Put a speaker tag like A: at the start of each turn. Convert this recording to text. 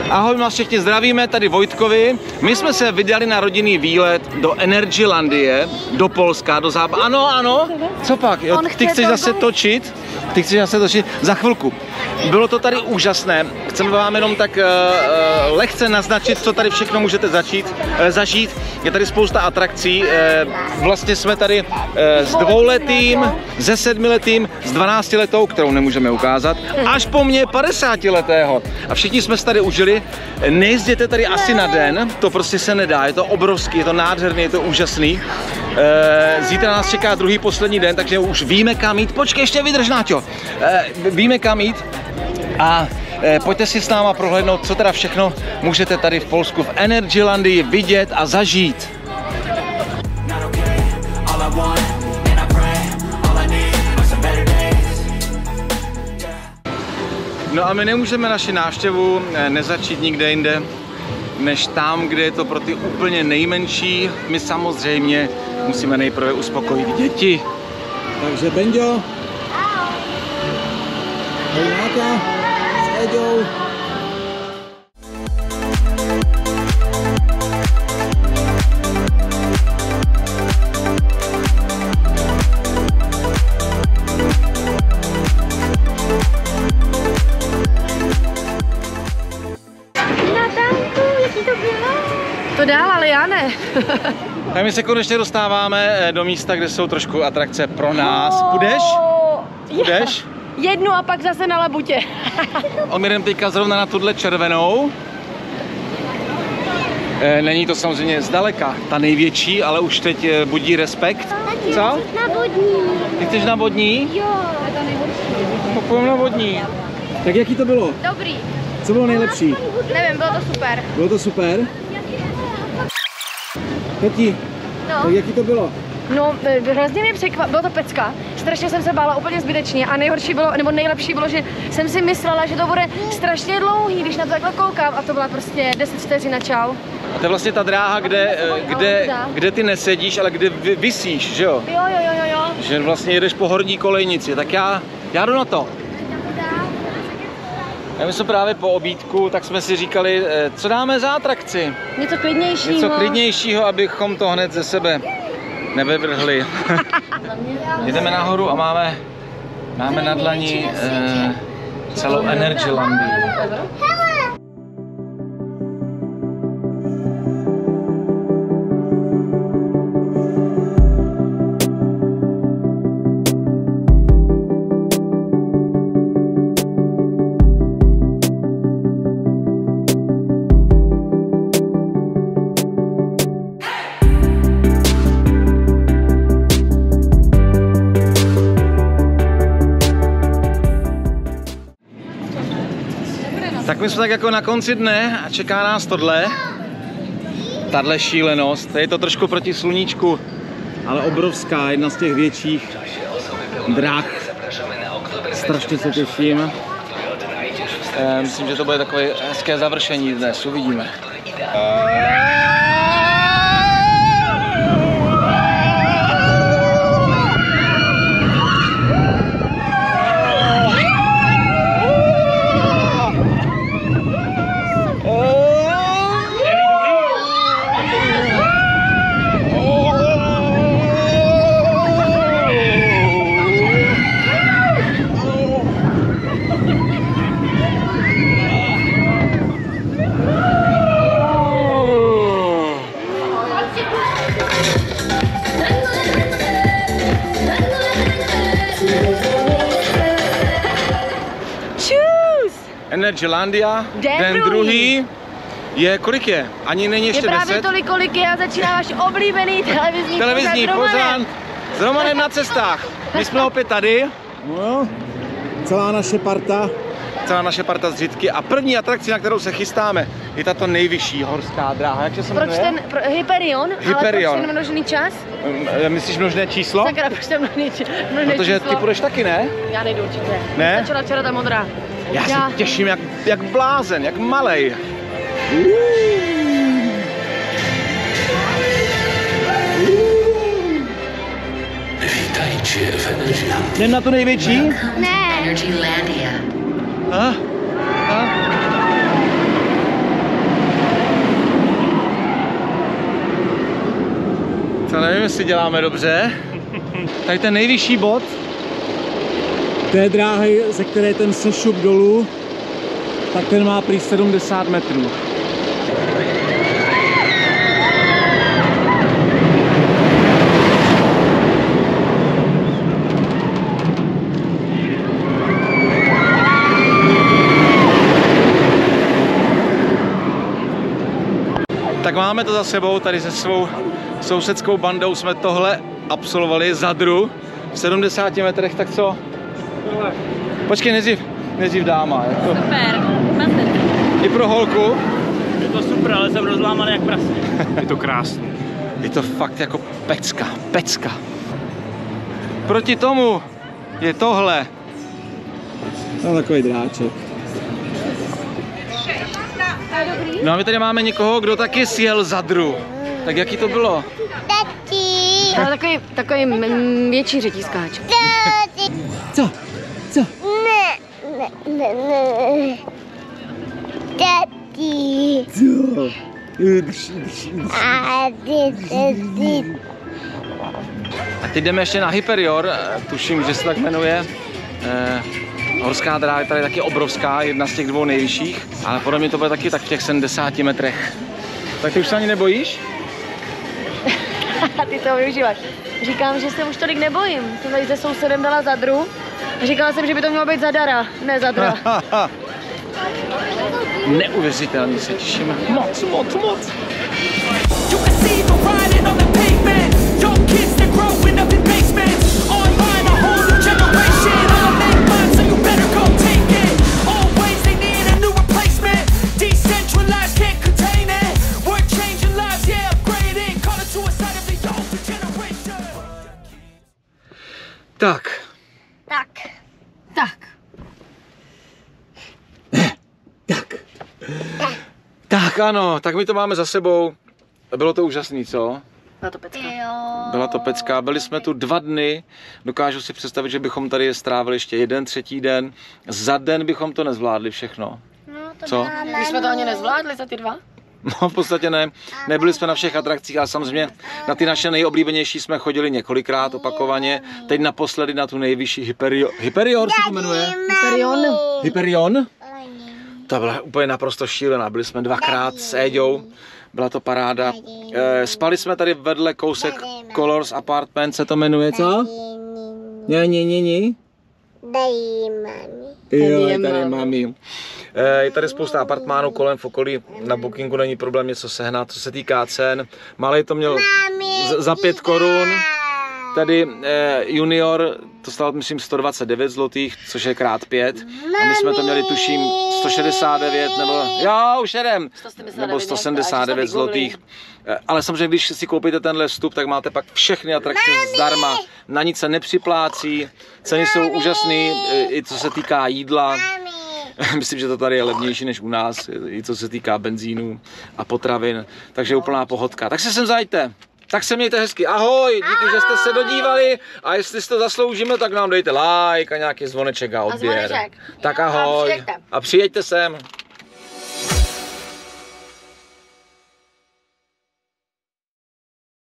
A: Ahoj, vás všichni zdravíme, tady Vojtkovi. My jsme se vydali na rodinný výlet do Energylandie, do Polska, do západu. Ano, ano. Co pak? Jo, ty chceš zase točit? Ty chceš zase točit? Za chvilku. Bylo to tady úžasné. Chceme vám jenom tak lehce naznačit, co tady všechno můžete zažít. Je tady spousta atrakcí. Vlastně jsme tady s 2letým, se 7letým, s 12letou, kterou nemůžeme ukázat, až po mně 50letého. A všichni jsme se tady užili. Nejezděte tady asi na den, to prostě se nedá. Je to obrovský, je to nádherný, je to úžasný. Zítra nás čeká druhý poslední den, takže už víme kam jít. Počkej, ještě vydrž, Náťo. Víme kam jít a pojďte si s náma prohlédnout, co teda všechno můžete tady v Polsku v Energylandii vidět a zažít. No a my nemůžeme naši návštěvu nezačít nikde jinde, než tam, kde je to pro ty úplně nejmenší. My samozřejmě musíme nejprve uspokojit děti. Takže Benďo, Náťa, s Eďou.
B: To dál, ale já ne.
A: Tak my se konečně dostáváme do místa, kde jsou trošku atrakce pro nás. Půjdeš? Půjdeš?
B: Jednu a pak zase na labutě.
A: On jdem teďka zrovna na tuhle červenou. Není to samozřejmě zdaleka ta největší, ale už teď budí respekt. Co?
C: Na vodní.
A: Ty chceš na vodní?
C: Jo.
A: Pojďme na vodní. Tak jaký to bylo?
B: Dobrý.
A: Co bylo nejlepší?
B: Nevím, bylo to super.
A: Bylo to super? Tati,
B: No.
A: tak jaký to bylo?
B: No, hrozně mě překvapilo, bylo to pecka. Strašně jsem se bála úplně zbytečně a nejhorší bylo, nebo nejlepší bylo, že jsem si myslela, že to bude strašně dlouhý, když na to takhle koukám a to byla prostě 10 vteřin a čau.
A: A to je vlastně ta dráha, kde ty nesedíš, ale kde visíš, že jo?
B: Jo.
A: Že vlastně jedeš po horní kolejnici, tak já jdu na to. A my jsme právě po obídku, tak jsme si říkali, co dáme za atrakci.
B: Něco klidnějšího.
A: Něco klidnějšího, abychom to hned ze sebe nevyvrhli. Jdeme nahoru a máme na dlani celou Energylandii. Tak my jsme tak jako na konci dne a čeká nás tahle šílenost. Je to trošku proti sluníčku, ale obrovská, jedna z těch větších drah. Strašně se těším. Myslím, že to bude takové hezké završení dnes, uvidíme. Energylandia, den druhý je, kolik je? Ani není ještě 10?
B: Je právě tolik, kolik je a začíná váš oblíbený televizní
A: pořad s Romanem na cestách. My jsme opět tady. No, celá naše parta z Řitky a první atrakce, na kterou se chystáme, je tato nejvyšší horská dráha. Jak se jmenuje?
B: Hyperion, ale proč ten množený čas?
A: Myslíš množné číslo?
B: Sakra, proč ten množený
A: Protože
B: číslo?
A: ty půjdeš taky, ne?
B: Já nejdu určitě.
A: Ne?
B: Začala včera ta modrá.
A: Já se těším jak blázen, jak malej.
D: Vítajte v Energylandii.
A: Jdem na tu největší?
C: Ne.
D: Energylandia.
A: Co nevím, jestli děláme dobře. Tady ten nejvyšší bod té dráhy, ze které ten sešup dolů, tak ten má prý 70 metrů. Tak máme to za sebou, tady se svou sousedskou bandou jsme tohle absolvovali, Zadru, v 70 metrech, tak co? Počkej, nejdřív dáma. Je to...
C: Super,
A: I pro holku?
D: Je to super, ale jsem rozlámaný jak prase. Je to krásný.
A: Je to fakt jako pecka. Proti tomu je tohle. No takový dráček. No a my tady máme někoho, kdo taky sjel Zadru. Tak jaký to bylo?
B: Ale takový větší řetízkáč.
A: Co? A teď jdeme ještě na Hyperior, tuším, že se tak jmenuje. Horská dráha je tady taky obrovská, jedna z těch dvou nejvyšších, ale podle mě to bude taky tak v těch 70 metrech. Tak ty už se ani nebojíš?
B: Ty to využíváš. Říkám, že se už tolik nebojím. Jsem tady se sousedem dala Zadru. Říkala jsem, že by to mělo být Zadara, ne Zadra.
A: Neuvěřitelně se těšíme. Moc. Tak ano, tak my to máme za sebou. Bylo to úžasný, co?
B: Byla to pecka.
A: Byla to pecka, byli jsme tu 2 dny, dokážu si představit, že bychom tady strávili ještě 1 třetí den. Za den bychom to nezvládli všechno. Co?
B: My jsme to ani nezvládli za ty 2.
A: No v podstatě ne, nebyli jsme na všech atrakcích, ale samozřejmě na ty naše nejoblíbenější jsme chodili několikrát opakovaně. Teď naposledy na tu nejvyšší Hyperior se to jmenuje? Hyperion? To byla úplně naprosto šílená, byli jsme 2krát s Éďou, byla to paráda. Spali jsme tady vedle kousek Colors Apartment, se to jmenuje, co? Ne. Jo, je tady mami. Je tady spousta apartmánů kolem v okolí, na Bookingu není problém něco sehnat, co se týká cen. Malej to měl za 5 korun, tady junior to stalo myslím 129 zlotých, což je krát 5. A my jsme to měli tuším 169 nebo 179 zlotých. Ale samozřejmě, když si koupíte tenhle vstup, tak máte pak všechny atrakce zdarma. Na nic se nepřiplácí, ceny jsou úžasné, i co se týká jídla. Myslím, že to tady je levnější než u nás, i co se týká benzínu a potravin. Takže úplná pohodka. Tak se sem zajďte. Tak se mějte hezky. Ahoj, díky, že jste se dodívali. A jestli si to zasloužíme, tak nám dejte like a nějaký zvoneček a odběr. Tak ahoj. A přijeďte sem.